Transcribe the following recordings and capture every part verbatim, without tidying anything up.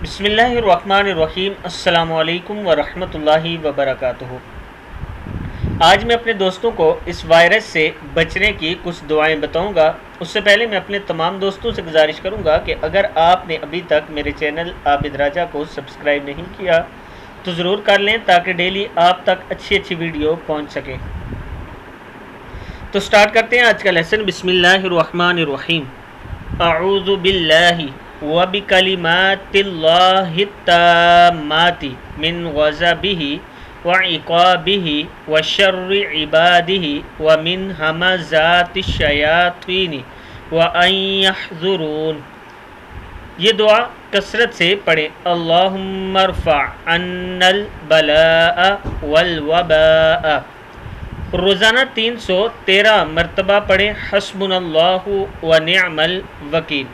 بسم اللہ الرحمن الرحیم۔ السلام علیکم ورحمۃ اللہ وبرکاتہ۔ آج میں اپنے دوستوں کو اس وائرس سے بچنے کی کچھ دعائیں بتاؤں گا۔ اس سے پہلے میں اپنے تمام دوستوں سے گزارش کروں گا کہ اگر آپ نے ابھی تک میرے چینل عابد راجہ کو سبسکرائب نہیں کیا تو ضرور کر لیں تاکہ ڈیلی آپ تک اچھی اچھی ویڈیو پہنچ سکے۔ تو سٹارٹ کرتے ہیں آج کا لیسن۔ بسم اللہ الرحمن الرحیم۔ اعوذ باللہ وبکلمات اللہ التامات من غضبہ وعقابہ وشر عبادہ ومن ہمزات الشیاطین وان یحضرون۔ یہ دعا کثرت سے پڑھیں۔ اللہم ارفع عنا البلاء والوباء۔ روزانہ تین سو تیرہ مرتبہ پڑھیں حسبنا اللہ ونعم الوکیل۔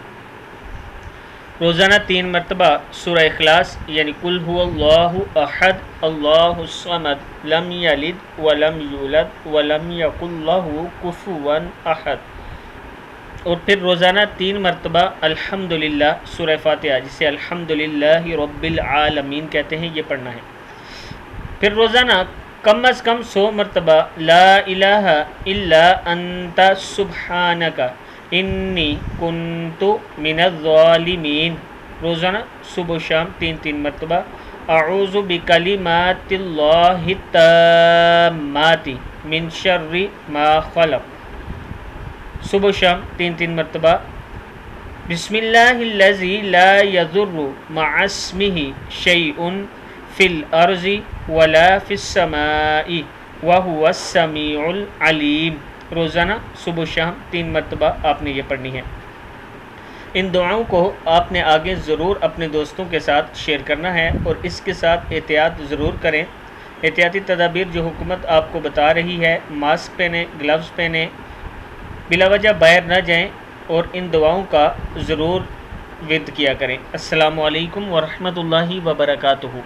روزانہ تین مرتبہ سورہ اخلاص یعنی قل هو اللہ احد اللہ الصمد لم یلد ولم یولد ولم یکن لہ کفوا احد، اور پھر روزانہ تین مرتبہ الحمدللہ سورہ فاتحہ جسے الحمدللہ رب العالمین کہتے ہیں یہ پڑھنا ہے۔ پھر روزانہ کم از کم سو مرتبہ لا الہ الا انت سبحانک انی کنت من الظالمین۔ روزانہ صبح و شام تین تین مرتبہ اعوذ بکلمات اللہ التامات من شر ما خلق۔ صبح و شام تین تین مرتبہ بسم اللہ الذی لا یضر مع اسمہ شیء فی الارض ولا فی السماء وہو السمیع العلیم۔ روزانہ صبح و شام تین مرتبہ آپ نے یہ پڑھنی ہے۔ ان دعاؤں کو آپ نے آگے ضرور اپنے دوستوں کے ساتھ شیئر کرنا ہے اور اس کے ساتھ احتیاط ضرور کریں۔ احتیاطی تدابیر جو حکومت آپ کو بتا رہی ہے، ماسک پہنیں، گلوز پہنیں، بلا وجہ باہر نہ جائیں اور ان دعاؤں کا ضرور ورد کیا کریں۔ السلام علیکم ورحمۃ اللہ وبرکاتہ۔